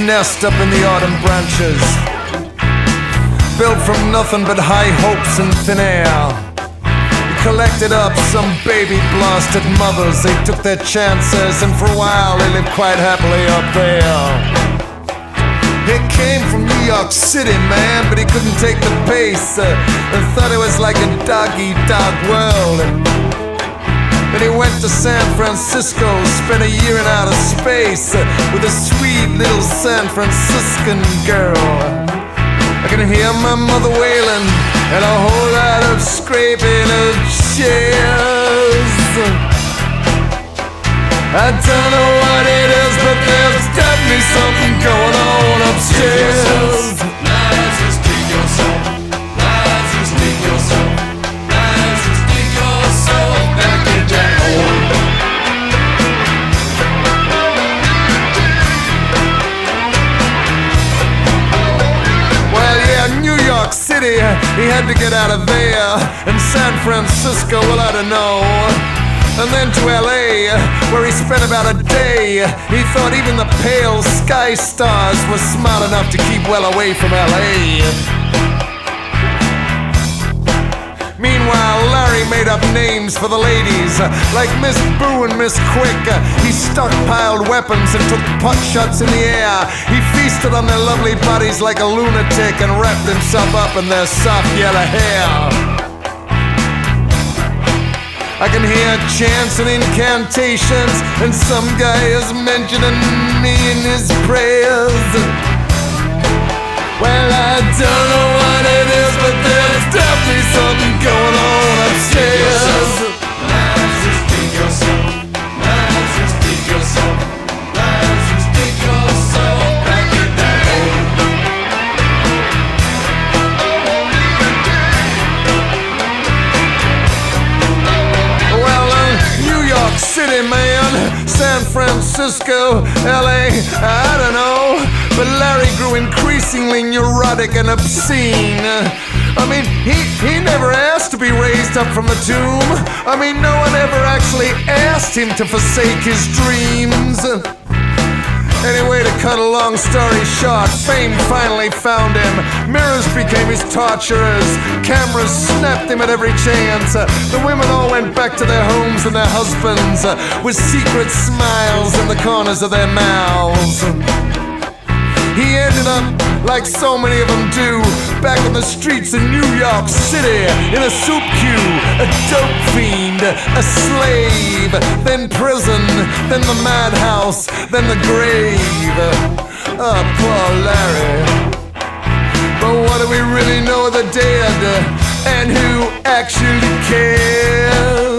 nest up in the autumn branches, built from nothing but high hopes and thin air. He collected up some baby blasted mothers. They took their chances, and for a while they lived quite happily up there. He came from New York City, man, but he couldn't take the pace, and thought it was like a dog-eat-dog world. Then he went to San Francisco, spent a year in outer space with a sweet little San Franciscan girl. I can hear my mother wailing and a whole lot of scraping of chairs. I don't know what it is, but there's definitely something going on upstairs. City, he had to get out of there. In San Francisco, well, I don't know. And then to LA, where he spent about a day. He thought even the pale sky stars were smart enough to keep well away from LA. Meanwhile, Larry made up names for the ladies, like Miss Boo and Miss Quick. He stockpiled weapons and took pot shots in the air. He feasted on their lovely bodies like a lunatic and wrapped himself up in their soft yellow hair. I can hear chants and incantations, and some guy is mentioning me in his prayers. Well, I don't know what it is, but there's definitely something going on upstairs. City, man, San Francisco, LA, I don't know. But Larry grew increasingly neurotic and obscene. I mean, he never asked to be raised up from the tomb. I mean, no one ever actually asked him to forsake his dreams. Anyway, to cut a long story short, fame finally found him. Mirrors became his torturers. Cameras snapped him at every chance. The women all went back to their homes and their husbands with secret smiles in the corners of their mouths. He ended up, like so many of them do, back on the streets in New York City, in a soup queue, a dope fiend, a slave, then prison, then the madhouse, then the grave. Oh, poor Larry. But what do we really know of the dead, and who actually cares?